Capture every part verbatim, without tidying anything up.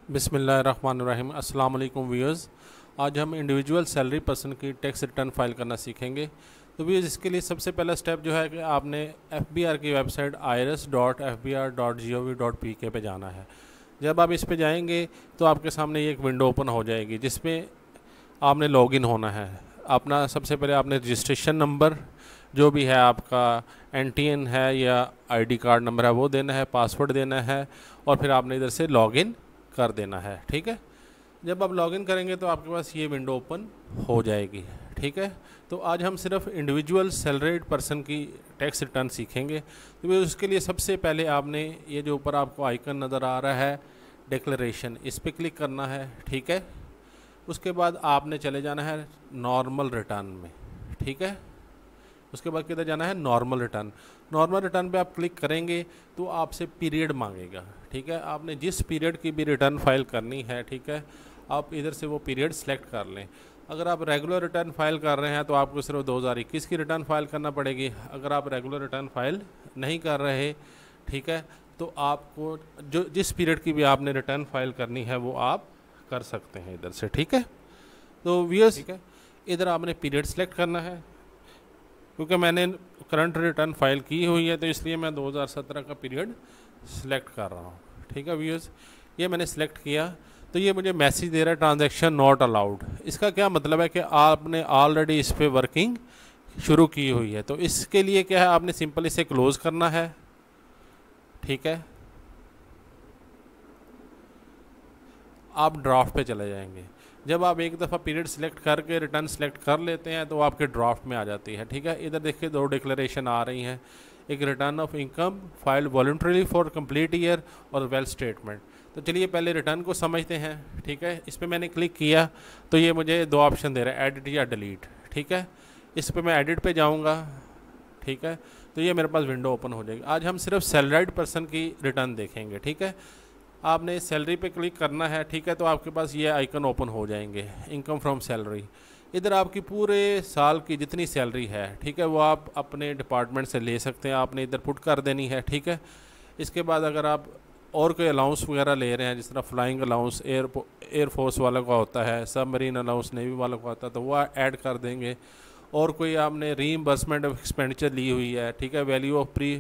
बिस्मिल्लाहिर्रहमानिर्रहीम। अस्सलाम वालेकुम व्यूअर्स। आज हम इंडिविजुअल सैलरी पर्सन की टैक्स रिटर्न फाइल करना सीखेंगे। तो व्यूअर्स, इसके लिए सबसे पहला स्टेप जो है कि आपने एफ बी आर की website I R S dot F B R dot G O V dot P K पे जाना है। जब आप इस पे जाएंगे तो आपके सामने ये एक विंडो ओपन हो जाएगी जिसमें आपने लॉगिन होना है। अपना सबसे पहले आपने रजिस्ट्रेशन नंबर जो भी है आपका एन टी एन है या आई डी कार्ड नंबर है वो देना है, पासवर्ड देना है और फिर आपने इधर से लॉगिन कर देना है। ठीक है, जब आप लॉगिन करेंगे तो आपके पास ये विंडो ओपन हो जाएगी। ठीक है, तो आज हम सिर्फ इंडिविजुअल सैलरीड पर्सन की टैक्स रिटर्न सीखेंगे। तो उसके लिए सबसे पहले आपने ये जो ऊपर आपको आइकन नज़र आ रहा है डिक्लेरेशन, इस पर क्लिक करना है। ठीक है, उसके बाद आपने चले जाना है नॉर्मल रिटर्न में। ठीक है, उसके बाद किधर जाना है, नॉर्मल रिटर्न। नॉर्मल रिटर्न पे आप क्लिक करेंगे तो आपसे पीरियड मांगेगा। ठीक है, आपने जिस पीरियड की भी रिटर्न फाइल करनी है, ठीक है, आप इधर से वो पीरियड सेलेक्ट कर लें। अगर आप रेगुलर रिटर्न फाइल कर रहे हैं तो आपको सिर्फ दो हज़ार इक्कीस की रिटर्न फाइल करना पड़ेगी। अगर आप रेगुलर रिटर्न फाइल नहीं कर रहे, ठीक है, तो आपको जो जिस पीरियड की भी आपने रिटर्न फाइल करनी है वो आप कर सकते हैं इधर से। ठीक है, तो व्यूअर्स, ठीक है, इधर आपने पीरियड सेलेक्ट करना है। क्योंकि मैंने करंट रिटर्न फाइल की हुई है तो इसलिए मैं दो हज़ार सत्रह का पीरियड सिलेक्ट कर रहा हूँ। ठीक है व्यूअर्स, ये मैंने सिलेक्ट किया तो ये मुझे मैसेज दे रहा है ट्रांजैक्शन नॉट अलाउड। इसका क्या मतलब है कि आपने ऑलरेडी इस पर वर्किंग शुरू की हुई है। तो इसके लिए क्या है, आपने सिंपल इसे क्लोज़ करना है। ठीक है, आप ड्राफ्ट पे चले जाएंगे। जब आप एक दफ़ा पीरियड सिलेक्ट करके रिटर्न सेलेक्ट कर लेते हैं तो आपके ड्राफ्ट में आ जाती है। ठीक है, इधर देखिए दो डिक्लेरेशन आ रही हैं, एक return of income filed voluntarily for complete year और वेल स्टेटमेंट। तो चलिए पहले रिटर्न को समझते हैं। ठीक है, इस पर मैंने क्लिक किया तो ये मुझे दो ऑप्शन दे रहा है, एडिट या डिलीट। ठीक है, इस पर मैं एडिट पे जाऊँगा। ठीक है, तो ये मेरे पास विंडो ओपन हो जाएगी। आज हम सिर्फ सैलरीड पर्सन की रिटर्न देखेंगे। ठीक है, आपने सैलरी पे क्लिक करना है। ठीक है, तो आपके पास ये आइकन ओपन हो जाएंगे, इनकम फ्रॉम सैलरी। इधर आपकी पूरे साल की जितनी सैलरी है, ठीक है, वो आप अपने डिपार्टमेंट से ले सकते हैं, आपने इधर पुट कर देनी है। ठीक है, इसके बाद अगर आप और कोई अलाउंस वगैरह ले रहे हैं, जिस तरह फ्लाइंग अलाउंस एयर एयरफोर्स वालों का होता है, सब मरीन अलाउंस नेवी वालों का होता है, तो वह ऐड कर देंगे। और कोई आपने रीइंबर्समेंट ऑफ एक्सपेंडिचर ली हुई है, ठीक है, value of pre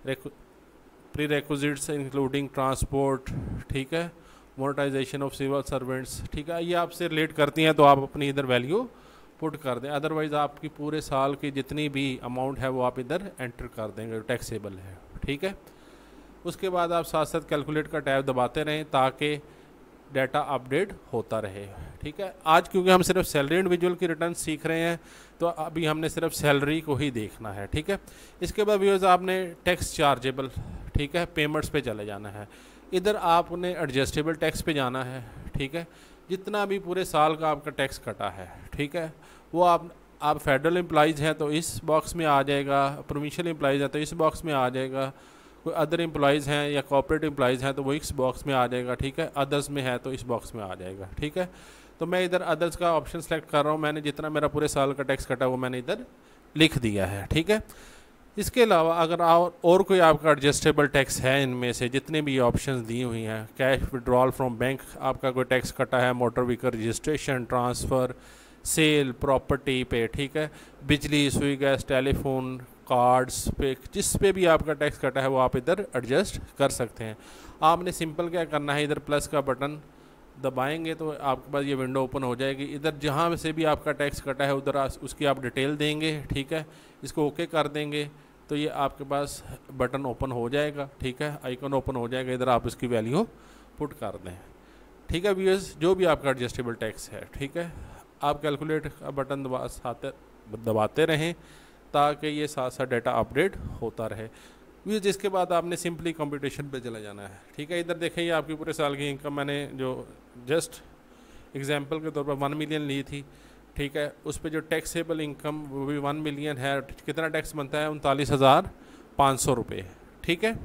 pre requisites including transport, ठीक है, मोनेटाइजेशन ऑफ सिविल सर्वेंट्स, ठीक है, ये आपसे रिलेट करती हैं तो आप अपनी इधर वैल्यू पुट कर दें। अदरवाइज़ आपकी पूरे साल की जितनी भी अमाउंट है वो आप इधर एंटर कर देंगे, टैक्सेबल है। ठीक है, उसके बाद आप साथ साथ कैलकुलेट का टैब दबाते रहें ताकि डाटा अपडेट होता रहे। ठीक है, आज क्योंकि हम सिर्फ सैलरी इंडिविजुअल की रिटर्न सीख रहे हैं तो अभी हमने सिर्फ सैलरी को ही देखना है। ठीक है, इसके बाद व्यूअर्स आपने टैक्स चार्जेबल, ठीक है, पेमेंट्स पे चले जाना है। इधर आपने एडजस्टेबल टैक्स पे जाना है। ठीक है, जितना भी पूरे साल का आपका टैक्स कटा है, ठीक है, वो आप आप फेडरल एम्प्लॉइज़ हैं तो इस बॉक्स में आ जाएगा, प्रोविंशियल एम्प्लॉइज़ हैं तो इस बॉक्स में आ जाएगा, कोई अदर एम्प्लॉइज़ हैं या कॉर्पोरेट एम्प्लॉइज़ हैं तो वो इस बॉक्स में आ जाएगा। ठीक है, अदर्स में है तो इस बॉक्स में आ जाएगा। ठीक है, तो मैं इधर अदर्स का ऑप्शन सेलेक्ट कर रहा हूँ। मैंने जितना मेरा पूरे साल का टैक्स कटा वो मैंने इधर लिख दिया है। ठीक है, इसके अलावा अगर और, और कोई आपका एडजस्टेबल टैक्स है, इनमें से जितने भी ऑप्शंस दी हुई हैं, कैश विड्रॉल फ्रॉम बैंक आपका कोई टैक्स कटा है, motor vehicle registration, transfer, sale, property पे, ठीक है, बिजली, सुई गैस, टेलीफोन, कार्ड्स पे, जिस पे भी आपका टैक्स कटा है वो आप इधर एडजस्ट कर सकते हैं। आपने सिंपल क्या करना है, इधर प्लस का बटन दबाएंगे तो आपके पास ये विंडो ओपन हो जाएगी। इधर जहाँ से भी आपका टैक्स कटा है उधर उसकी आप डिटेल देंगे। ठीक है, इसको ओके कर देंगे तो ये आपके पास बटन ओपन हो जाएगा। ठीक है, आइकन ओपन हो जाएगा, इधर आप इसकी वैल्यू पुट कर दें। ठीक है व्यूअर्स, जो भी आपका एडजस्टेबल टैक्स है, ठीक है, आप कैलकुलेट का बटन दबा साथ दबाते रहें ताकि ये साथ साथ डाटा अपडेट होता रहे। व्यूअर्स, जिसके बाद आपने सिंपली कंप्यूटेशन पे चला जाना है। ठीक है, इधर देखें ये आपकी पूरे साल की इनकम मैंने जो जस्ट एग्जांपल के तौर पर वन मिलियन ली थी। ठीक है, उस पर जो टैक्सेबल इनकम वो भी वन मिलियन है। कितना टैक्स बनता है, उनतालीस हज़ार पाँच सौ रुपये। ठीक है,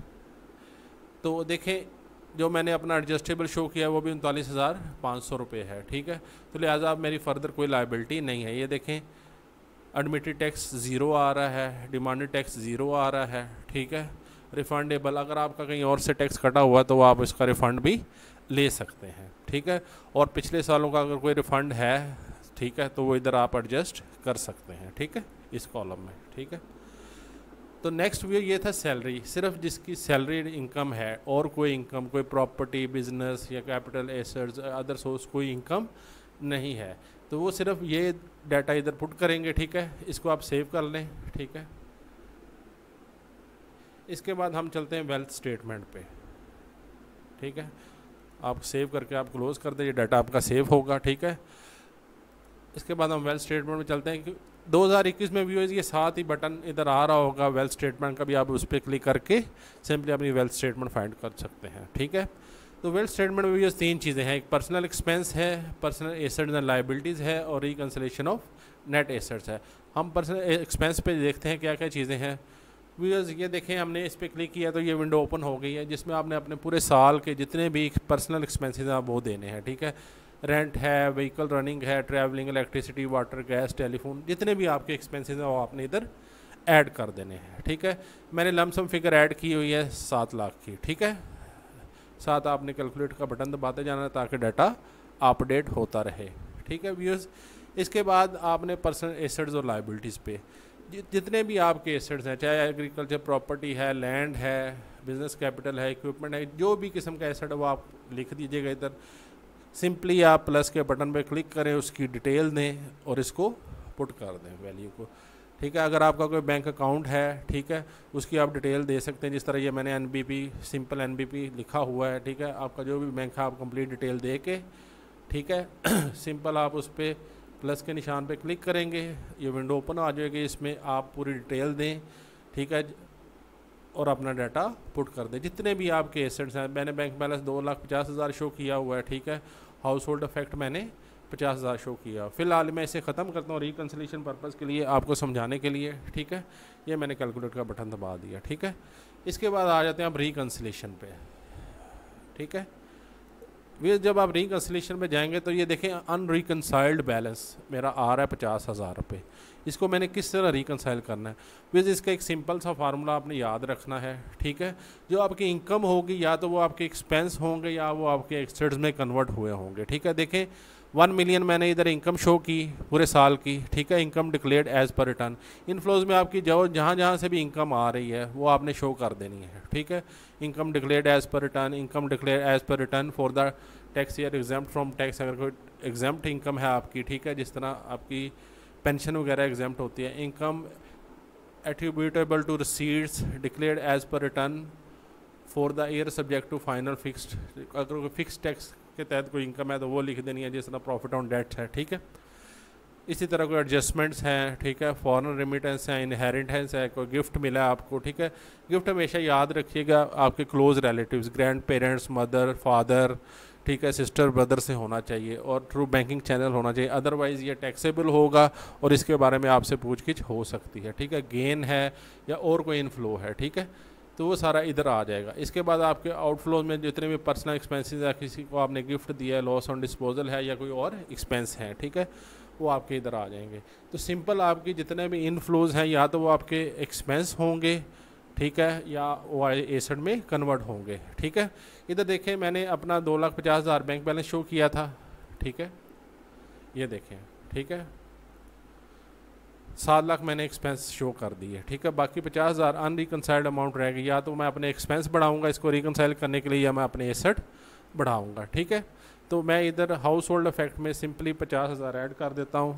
तो देखें जो मैंने अपना एडजस्टेबल शो किया वो भी उनतालीस हज़ार पाँच सौ रुपये है। ठीक है, तो लिहाजा अब मेरी फर्दर कोई लाइबिलिटी नहीं है। ये देखें एडमिटेड टैक्स ज़ीरो आ रहा है, डिमांडेड टैक्स ज़ीरो आ रहा है। ठीक है, रिफंडेबल, अगर आपका कहीं और से टैक्स कटा हुआ तो आप इसका रिफ़ंड भी ले सकते हैं, ठीक है। और पिछले सालों का अगर कोई रिफ़ंड है, ठीक है, तो वो इधर आप एडजस्ट कर सकते हैं, ठीक है, इस कॉलम में, ठीक है। तो नेक्स्ट व्यू ये था सैलरी, सिर्फ जिसकी सैलरी इनकम है और कोई इनकम, कोई प्रॉपर्टी, बिजनेस या कैपिटल एसेट्स, अदर सोर्स कोई इनकम नहीं है, तो वो सिर्फ ये डाटा इधर पुट करेंगे, ठीक है। इसको आप सेव कर लें, ठीक है। इसके बाद हम चलते हैं वेल्थ स्टेटमेंट पे, ठीक है। आप सेव करके आप क्लोज कर दें, ये डाटा आपका सेव होगा, ठीक है। इसके बाद हम वेल्थ स्टेटमेंट में चलते हैं कि दो हज़ार इक्कीस में व्यूअर्स ये साथ ही बटन इधर आ रहा होगा वेल्थ स्टेटमेंट का भी, आप उस पर क्लिक करके सिंपली अपनी वेल्थ स्टेटमेंट फाइंड कर सकते हैं, ठीक है। तो वेल्थ स्टेटमेंट में व्यूअर्स तीन चीज़ें हैं, एक पर्सनल एक्सपेंस है, पर्सनल एसेट्स एंड लायबिलिटीज़ है, और रिकंसिलेशन ऑफ नेट एसेट्स है। हम पर्सनल एक्सपेंस पे देखते हैं क्या क्या चीज़ें हैं। व्यूअर्स ये देखें, हमने इस पर क्लिक किया तो ये विंडो ओपन हो गई है, जिसमें आपने अपने पूरे साल के जितने भी पर्सनल एक्सपेंसेस हैं वो देने हैं, ठीक है। रेंट है, व्हीकल रनिंग है, travelling, electricity, water, gas, telephone, जितने भी आपके एक्सपेंसेस हैं वो आपने इधर ऐड कर देने हैं, ठीक है। मैंने लमसम फिगर ऐड की हुई है सात लाख की, ठीक है। साथ आपने कैलकुलेट का बटन दबाते जाना है ताकि डाटा अपडेट होता रहे, ठीक है व्यूअर्स। इसके बाद आपने पर्सनल एसेट्स और लायबिलिटीज़ पे जितने भी आपके एसेट्स हैं, चाहे एग्रीकल्चर प्रॉपर्टी है, लैंड है, बिजनेस कैपिटल है, इक्विपमेंट है, जो भी किस्म का एसेट है वो आप लिख दीजिएगा इधर। सिंपली आप प्लस के बटन पे क्लिक करें, उसकी डिटेल दें और इसको पुट कर दें वैल्यू को, ठीक है। अगर आपका कोई बैंक अकाउंट है, ठीक है, उसकी आप डिटेल दे सकते हैं, जिस तरह ये मैंने एनबीपी, सिंपल एनबीपी लिखा हुआ है, ठीक है। आपका जो भी बैंक है आप कंप्लीट डिटेल दे के, ठीक है, सिंपल आप उस पर प्लस के निशान पे क्लिक करेंगे, ये विंडो ओपन आ जाएगी, इसमें आप पूरी डिटेल दें, ठीक है, और अपना डाटा पुट कर दें। जितने भी आपके एसेट्स हैं, मैंने बैंक बैलेंस दो लाख पचास हज़ार शो किया हुआ है, ठीक है। हाउस होल्ड इफेक्ट मैंने पचास हज़ार शो किया। फ़िलहाल मैं इसे ख़त्म करता हूँ रिकंसिलेशन पर्पज़ के लिए, आपको समझाने के लिए, ठीक है। ये मैंने कैलकुलेट का बटन दबा दिया, ठीक है। इसके बाद आ जाते हैं आप रिकंसिलेशन पे, ठीक है। वे जब आप रिकंसिलेशन में जाएंगे तो ये देखें अनरिकंसाइल्ड बैलेंस मेरा आ रहा है पचास हज़ार रुपये। इसको मैंने किस तरह रिकंसाइल करना है, विज इसका एक सिंपल सा फार्मूला आपने याद रखना है, ठीक है। जो आपकी इनकम होगी या तो वो आपके एक्सपेंस होंगे या वो आपके एसेट्स में कन्वर्ट हुए होंगे, ठीक है। देखें वन मिलियन मैंने इधर इनकम शो की पूरे साल की, ठीक है। Income declared as per return, inflows में आपकी जो जहाँ जहाँ से भी इनकम आ रही है वो आपने शो कर देनी है, ठीक है। Income declared as per return, income declared as per return for the tax year exempt from tax, अगर कोई एग्जाम्प्ट इनकम है आपकी, ठीक है, जिस तरह आपकी पेंशन वगैरह एग्जाम्प्ट होती है। Income attributable to receipts declared as per return for the year subject to final fixed, अगर कोई फिक्स टैक्स के तहत कोई इनकम है तो वो लिख देनी है, जिस तरह प्रॉफिट ऑन डेट है, ठीक है। इसी तरह कोई एडजस्टमेंट्स हैं, ठीक है, फॉरेन रेमिटेंस है, इनहेरिटेंस है, कोई गिफ्ट मिला है आपको, ठीक है। गिफ्ट हमेशा याद रखिएगा आपके close relatives, grandparents, mother, father, ठीक है, सिस्टर, ब्रदर से होना चाहिए और थ्रू बैंकिंग चैनल होना चाहिए, अदरवाइज़ ये टैक्सेबल होगा और इसके बारे में आपसे पूछगिछ हो सकती है, ठीक है। गेन है या और कोई इनफ्लो है, ठीक है, तो वो सारा इधर आ जाएगा। इसके बाद आपके आउटफ्लो में जितने भी पर्सनल एक्सपेंसेस है, किसी को आपने गिफ्ट दिया है, लॉस ऑन डिस्पोजल है या कोई और एक्सपेंस है, ठीक है, वो आपके इधर आ जाएंगे। तो सिंपल आपकी जितने भी इनफ्लोज हैं या तो वो आपके एक्सपेंस होंगे, ठीक है, या वो एसेट में कन्वर्ट होंगे, ठीक है। इधर देखें मैंने अपना दो लाख पचास हज़ार बैंक बैलेंस शो किया था, ठीक है, ये देखें, ठीक है। सात लाख मैंने एक्सपेंस शो कर दी है, ठीक है। बाकी पचास हज़ार अनरिकनसाइल्ड अमाउंट रहेगी, या तो मैं अपने एक्सपेंस बढ़ाऊंगा इसको रिकनसाइल करने के लिए या मैं अपने एसेट बढ़ाऊंगा, ठीक है। तो मैं इधर हाउस होल्ड इफेक्ट में सिंपली पचास हज़ार ऐड कर देता हूँ,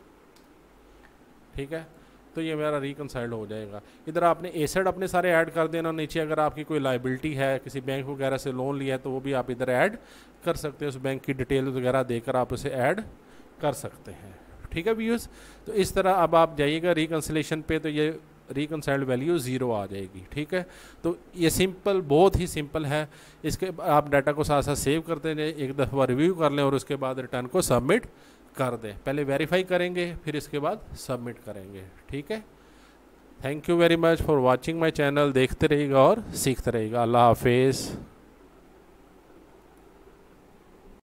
ठीक है। तो ये मेरा रिकनसाइल्ड हो जाएगा। इधर आपने एसेट अपने सारे ऐड कर देना, नीचे अगर आपकी कोई लाइबिलिटी है, किसी बैंक वगैरह से लोन लिया है तो वो भी आप इधर ऐड कर सकते हैं, उस बैंक की डिटेल वगैरह देकर आप उसे ऐड कर सकते हैं, ठीक है व्यूअर्स। तो इस तरह अब आप जाइएगा रिकंसिलेशन पे तो ये रिकनसाइल्ड वैल्यू ज़ीरो आ जाएगी, ठीक है। तो ये सिंपल, बहुत ही सिंपल है। इसके आप डाटा को साथ साथ सेव करते जाए, एक दफ़ा रिव्यू कर लें और उसके बाद रिटर्न को सबमिट कर दें। पहले वेरीफाई करेंगे फिर इसके बाद सबमिट करेंगे, ठीक है। Thank you very much for watching my channel. देखते रहिएगा और सीखते रहिएगा। अल्लाह हाफिज़।